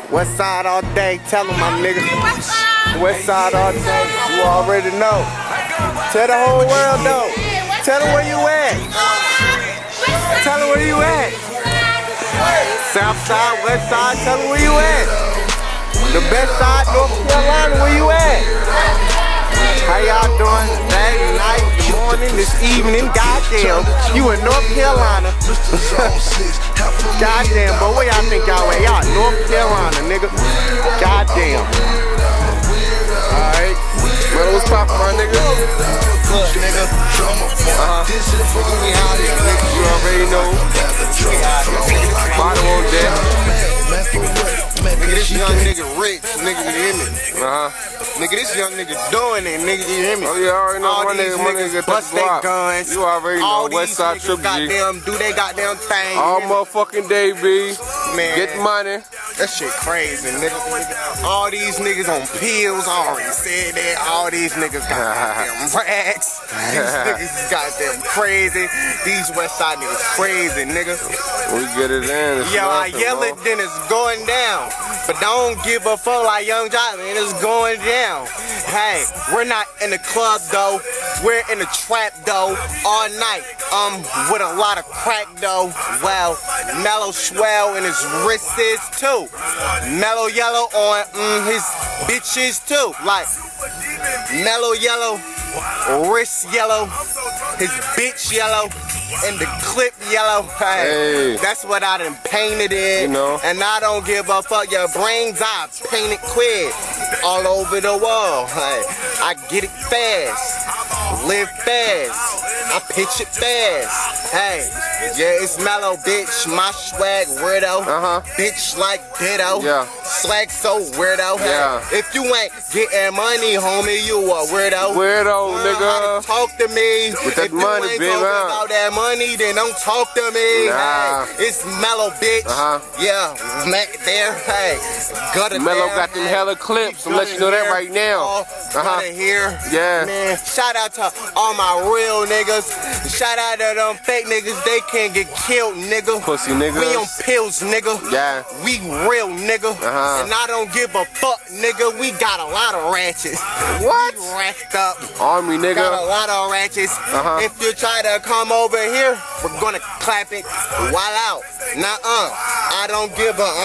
West side all day, tell them my nigga. West side all day, you already know. Tell the whole world though. Tell them where you at. Tell them where you at. South side, west side, tell them where you at. The best side, North Carolina, where you at? How y'all doing today, night, morning, this evening? Goddamn, you in North Carolina. Goddamn, but where y'all think y'all at? Y'all North Carolina, nigga. Goddamn. Alright. Well, what's poppin', my nigga? Good, nigga. We out here, nigga. You already know. Bottom on deck. Nigga, this young nigga rich, nigga, you hear me? Nigga, this young nigga doing it, nigga, you hear me? Oh, yeah, I already know. All these niggas bust their guns. You already know. West Side Triple G. Goddamn, do they goddamn thing. All motherfucking day, B. Man. Get money. That shit crazy, nigga. All these niggas on pills, I already said that. All these niggas got goddamn racks. These niggas is goddamn crazy. These West Side niggas crazy, nigga. We get it in. Yo, I yell it, then it's going down. But don't give a fuck like Young Jock, man, it's going down. Hey, we're not in the club though. We're in the trap though, all night. With a lot of crack though. Well, Mellow swell in his wrists too. Mellow yellow on his bitches too. Like Mellow yellow, wrist yellow, his bitch yellow, and the clip yellow. Hey, that's what I done painted in. You know. And I don't give a fuck your brains, I paint it quick. All over the wall. Hey, I get it fast. Live fast. I pitch it fast. Hey, yeah, it's Mellow, bitch. My swag weirdo. Bitch like ditto. Yeah. Swag so weirdo. Hey, if you ain't getting money, homie, you a weirdo. Weirdo, nigga. Talk to me. With that money, if you bitch. ain't talking about that money, then don't talk to me. Nah. Hey, it's Mellow, bitch. Yeah, there. Hey, gutter Mellow there. got them hella clips. I'm letting you know that right now. Gutter here. Yeah. Man, shout out to all my real niggas. Shout out to them fake niggas. They can't get killed, nigga. Pussy niggas. We on pills, nigga. Yeah. We real, nigga. And I don't give a fuck, nigga. We got a lot of ratchets. What? We racked up. Army, nigga. Got a lot of ratchets. If you try to come over here, we're gonna clap it while out. Nuh-uh. I don't give a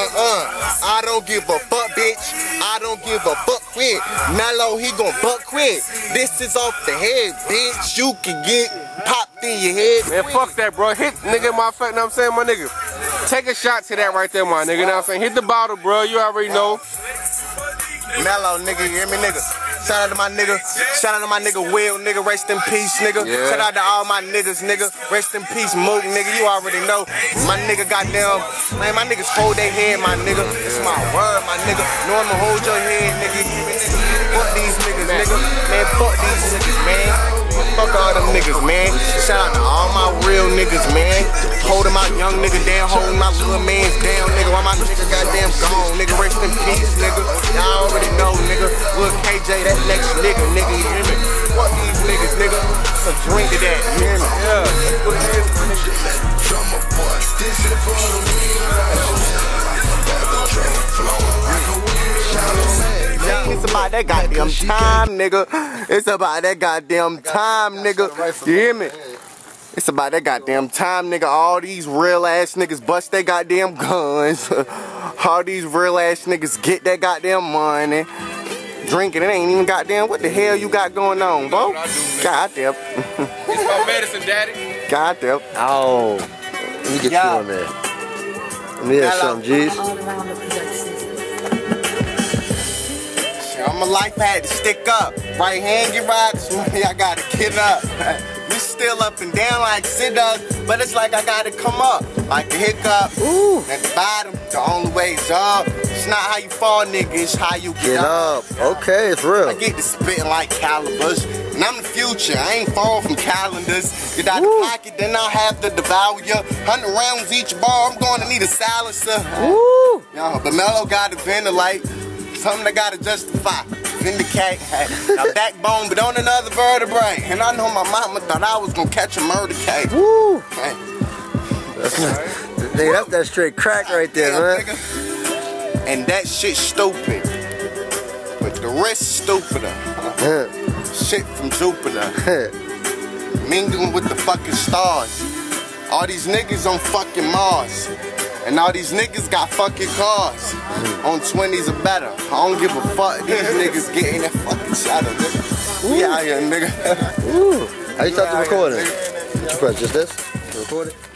I don't give a fuck, bitch. I don't give a fuck quit. Mellow, he gon' buck quit. This is off the head, bitch. You can get popped in your head. Man, fuck that, bro. Hit, nigga, my fact, know what I'm saying, my nigga. Take a shot to that right there, my nigga, know what I'm saying. Hit the bottle, bro. You already know. Mellow, nigga, you hear me, nigga? Shout out to my nigga. Shout out to my nigga Will, nigga. Rest in peace, nigga. Yeah. Shout out to all my niggas, nigga. Rest in peace, Mook, nigga. You already know. My nigga goddamn. Man, my niggas hold their head, my nigga. It's my word, my nigga. Know I'ma hold your head, nigga. Fuck these niggas, nigga. Man, fuck these niggas, man. Fuck all them niggas, man. Shout out to all my real niggas, man. Holding my young nigga down, holding my little mans down, nigga. While my nigga goddamn gone, nigga. Rest in peace, nigga. Y'all already know, nigga. Look, KJ, that next nigga, nigga. You hear me? Fuck these niggas, nigga. So drink to that, you hear me? It's about that goddamn time, nigga. It's about that goddamn time, nigga. You hear me? It's about that goddamn time, nigga. All these real ass niggas bust their goddamn guns. All these real ass niggas get that goddamn money. Drinking, it ain't even goddamn what the hell you got going on, bro. Goddamn. It's my medicine, daddy. Goddamn. Oh, let me get you on there. Let me have some, G's. My life had to stick up. Right hand get right, I gotta get up. You still up and down like sit-ups, but it's like I gotta come up. Like a hiccup. Ooh. At the bottom, the only way is up. It's not how you fall, nigga, it's how you get up. Okay, it's real. I get to spitting like calibers. And I'm the future, I ain't far from calendars. Get out the pocket, then I'll have to devour you. 100 rounds each bar, I'm gonna need a silencer. Woo. Yo, but Mellow got to ventilate. Something that gotta justify, vindicate, a backbone, but on another vertebrae. And I know my mama thought I was gonna catch a murder case. Woo! Hey. That's that straight crack right there, man. And that shit stupid. But the rest stupider. Shit from Jupiter. Mingling with the fucking stars. All these niggas on fucking Mars. And all these niggas got fucking cars. On 20s or better. I don't give a fuck. These niggas getting that fucking shadow, nigga. We out here, nigga. How you start the recording? What you press? Just this? To record it?